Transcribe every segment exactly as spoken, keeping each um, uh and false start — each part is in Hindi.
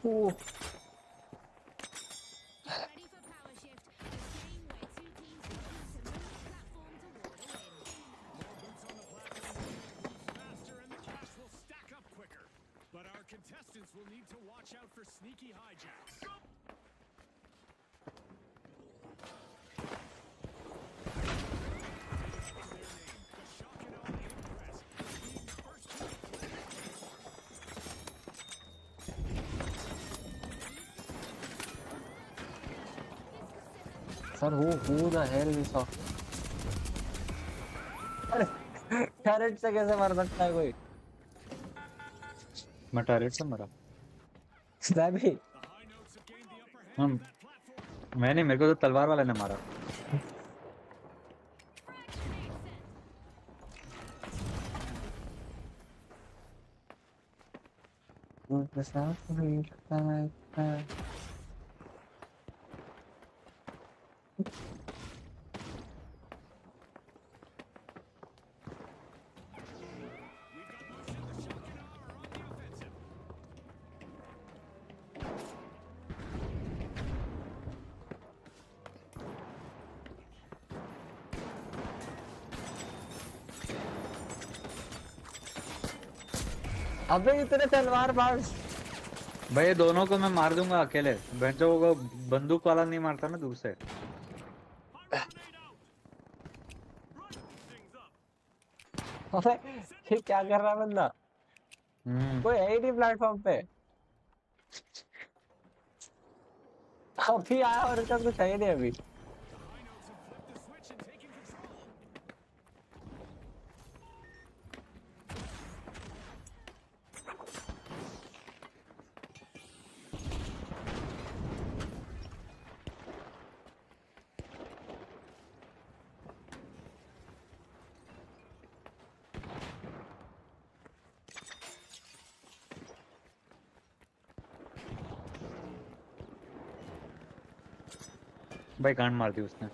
Oh. Ready for power shift, a game where two teams compete to move the platform toward a win. More boots on the platform mean it moves faster and the cash will stack up quicker. But our contestants will need to watch out for sneaky hijacks. Sir, who who the hell is off? Turret से कैसे मार सकता है कोई? मैं टैरेट से मरा। मैं भी। हम मैंने मेरे को तो तलवार वाले ने मारा। अबे इतने तलवार बाज। भाई दोनों को मैं मार दूंगा अकेले। बेंचो को बंदूक वाला नहीं मारता ना दूर से। अबे ये क्या कर रहा है बंदा? कोई है ही नहीं प्लेटफॉर्म पे। अभी आया और इसका कुछ है ही नहीं अभी। भाई कांड मार दी उसने।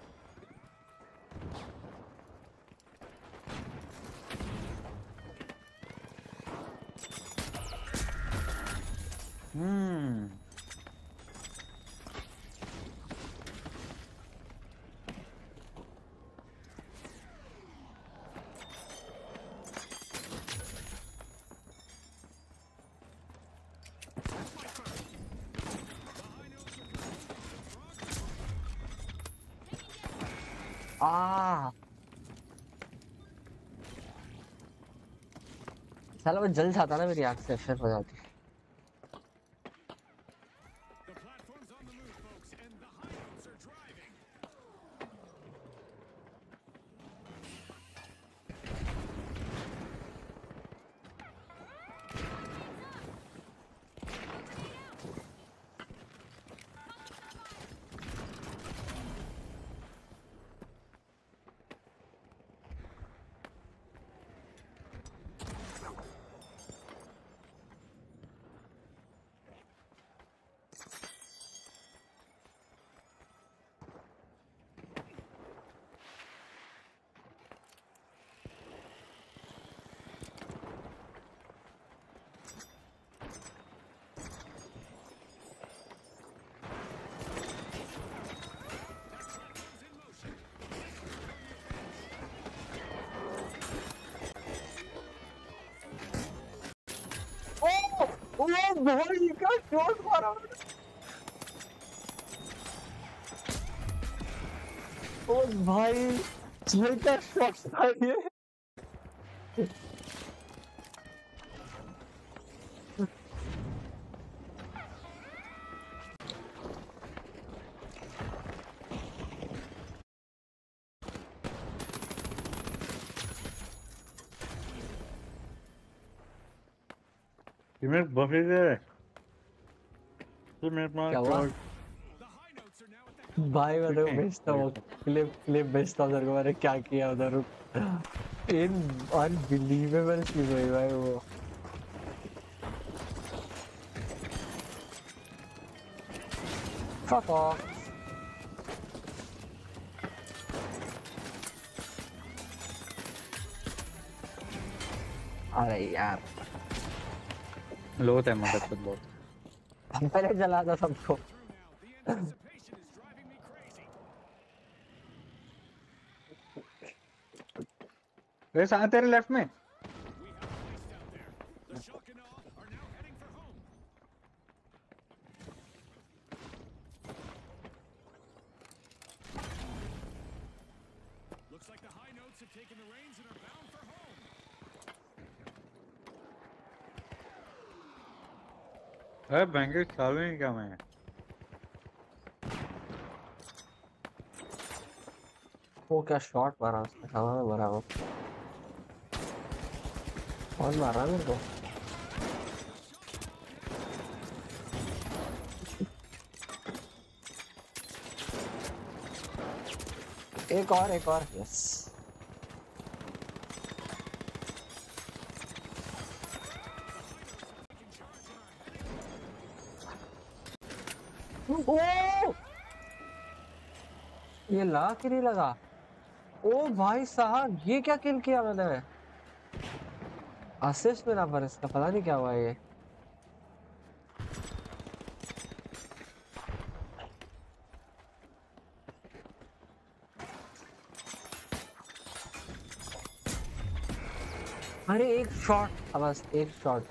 हम्म आ साला वो जल जाता ना मेरी आंख से फिर हो जाती। ओ भाई क्या शॉट मारा। ओ भाई ये क्या शॉट था ये। मेरे बफे गए तो मेरे पास क्या हुआ? भाई मैं तेरे को भेजता हूँ क्लिप क्लिप भेजता हूँ तेरे को मैंने क्या किया उधर। इन अनबिलीवेबल चीज हुई भाई वो। Fuck off. अरे यार लो है मदद बहुत। पहले जला था सबको। Through now. The anticipation is driving me crazy. रे साथ तेरे लेफ्ट में। We have a heist out there. The Shock and Awe are now heading for home. Looks like the High Notes have taken the reins and are bound for home. अरे बैंक चालू नहीं क्या मैं? वो क्या शॉट मारा उसने, हवा में मारा वो। कौन मार रहा है मेरे को? एक और एक और यस। ओ ये ला कि नहीं लगा? ओ भाई साहब ये क्या किल किया मैंने? असिस्ट मिला पर इसका पता नहीं क्या हुआ ये। अरे एक शॉट, बस एक shot.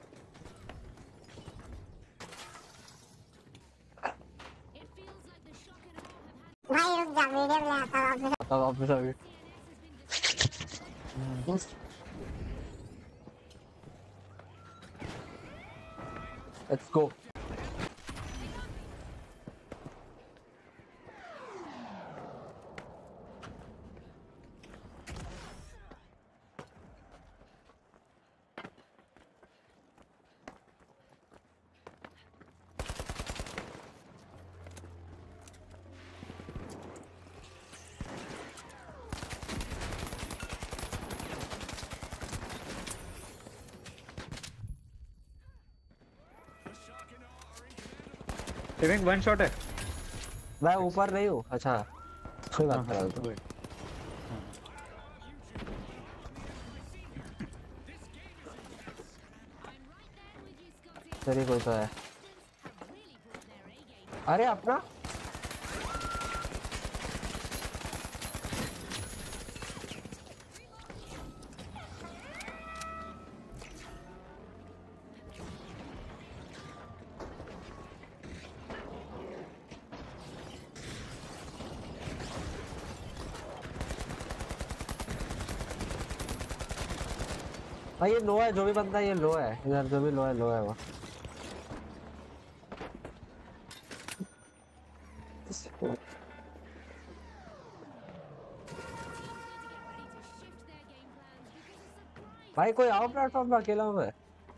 It feels like the Shock and Awe have had भाई रुक जा, वीडियो में आता हूँ वापस। अब वापस आ गए। C N S has been destroyed. Let's go. Timing one shot है। मैं ऊपर नहीं हूँ। अच्छा कोई बात नहीं। I'm right there with you, Scotty. तेरी कोई तो है। Have really brought their A game. अरे अपना भाई ये लो है, जो भी बंदा ये लो है इधर, जो भी लो है लो है वो। भाई कोई आओ प्लेटफॉर्म पे, अकेला हूँ मैं।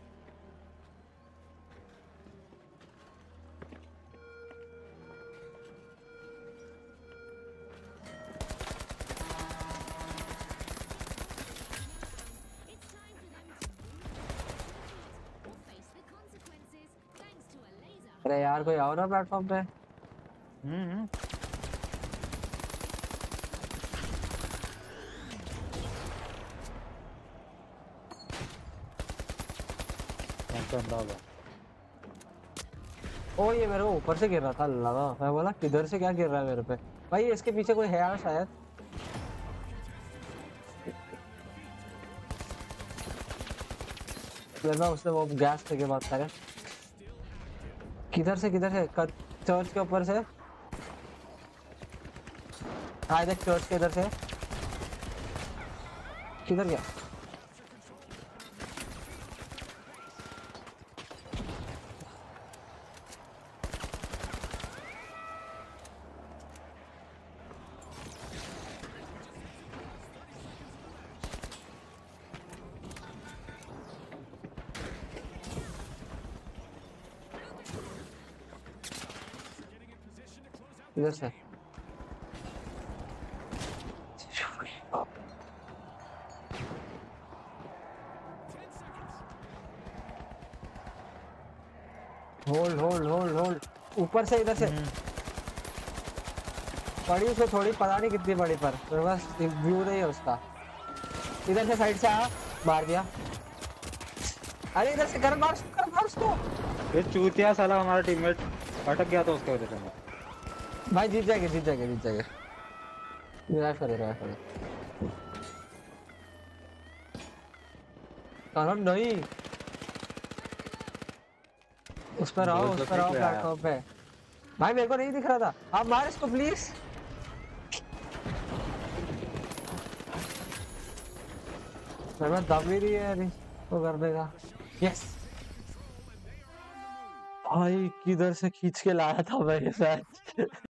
It's time for them to move or face the consequences thanks to a laser. अरे यार कोई आओ ना प्लेटफॉर्म पे। हम्म ओ ये मेरे को ऊपर से गिर रहा था, लगा मैं बोला किधर से क्या गिर रहा है मेरे पे। भाई इसके पीछे कोई है यार शायद। लगा उसने वो गैस के बात करे। किधर से किधर से कर, चर्च के ऊपर से। हाँ देख चर्च के इधर से किधर गया? इधर से होल्ड होल्ड होल्ड होल्ड ऊपर से इधर से पड़ी उसे थोड़ी, पता नहीं कितनी बड़ी, पर मेरे पास व्यू नहीं है उसका। इधर से साइड से आ, मार दिया। अरे इधर से कर मार कर मार उसको। ये चूतिया साला हमारा टीममेट अटक गया था उसके वजह से। भाई जीत जाएंगे जीत जाएंगे जीत जाएंगे। रिवाइव कर रिवाइव कर। करो नहीं उस पर आओ उस पर आओ प्लेटफॉर्म पे। भाई मेरे को नहीं दिख रहा था आप मार इसको प्लीज। मैं दब ही रही है यार वो कर देगा। यस भाई किधर से खींच के लाया था मैं ये मैच।